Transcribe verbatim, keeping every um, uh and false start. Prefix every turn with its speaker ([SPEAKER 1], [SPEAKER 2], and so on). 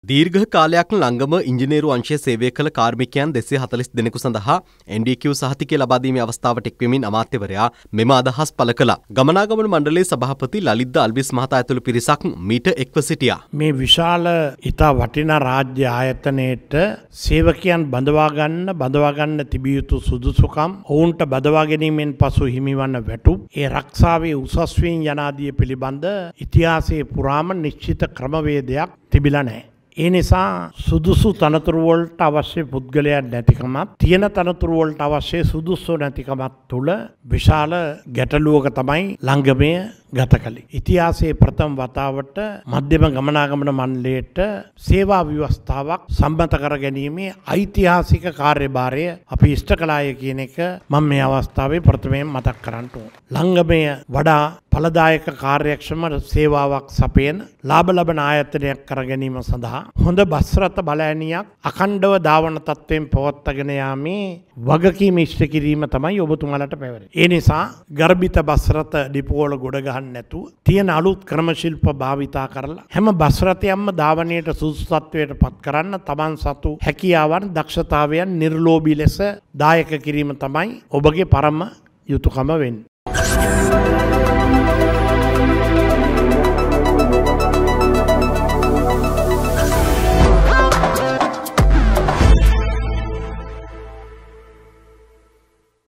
[SPEAKER 1] දීර්ඝ කාලයක් ලංගම ඉංජිනේරු අංශයේ සේවය කළ කාර්මිකයන් දෙසිය හතළිස් දෙනෙකු සඳහා එන් ඩී කිව් සහතිකය ලබා දීමේ අවස්ථාවට එක්වෙමින් අමාත්‍යවරයා මෙම අදහස් පළ කළා. ගමනාගමන මණ්ඩලයේ සභාපති ලලිත් අල්විස් මහතා ඇතුළු පිරිසක් මීට එක්ව සිටියා.
[SPEAKER 2] මේ විශාල ඉතා වටිනා රාජ්‍ය ආයතනයේට සේවකයන් බඳවා ගන්න බඳවා ගන්න තිබිය යුතු සුදුසුකම් ඔවුන්ට බඳවා ගැනීමෙන් පසු හිමිවන වැටුප් ඒ රක්ෂාවේ උසස් වීම යනාදිය පිළිබඳ ඉතිහාසයේ පුරාම නිශ්චිත ක්‍රමවේදයක් තිබිලා නැහැ. ඒ නිසා සුදුසු තනතුරු වලට අවශ්‍ය පුද්ගලයන් නැතිකමත් තියෙන තනතුරු වලට අවශ්‍ය සුදුසු නැතිකමත් තුළ විශාල ගැටලුවක තමයි ලංගමය ගත කළේ. ඉතිහාසයේ ප්‍රථම වතාවට මධ්‍යම ගමනාගමන මණ්ඩලයට සේවා ව්‍යවස්ථාවක් සම්මත කර ගැනීමේ ඓතිහාසික කාර්යභාරය අපි ඉෂ්ට කළාය කියන එක මම මේ අවස්ථාවේ ප්‍රථමයෙන් මතක් කරන්න ඕන. ලංගමය වඩා ඵලදායක කාර්යක්ෂම සේවාවක් සපයන ලාභ ලබන ආයතනයක් කර ගැනීම සඳහා හොඳ බස් රථ බලෑනියක් අඛණ්ඩව ධාවන තත්ත්වයෙන් පවත්වාගෙන යාමේ වගකීම ඉෂ්ට කිරීම තමයි ඔබතුමාලට පැවරේ. ඒ නිසා ගර්භිත බස් රථ ඩිපෝවල ගොඩ ගහන්න නැතුව තියෙන අලුත් ක්‍රම ශිල්ප භාවිතා කරලා හැම බස් රථයක්ම ධාවනයට සුදුසු තත්ත්වයට පත් කරන්න තමන් සතු හැකියාවන් දක්ෂතාවයන් නිර්ලෝභී ලෙස දායක කිරීම තමයි ඔබගේ පරම යුතුයකම වෙන්නේ.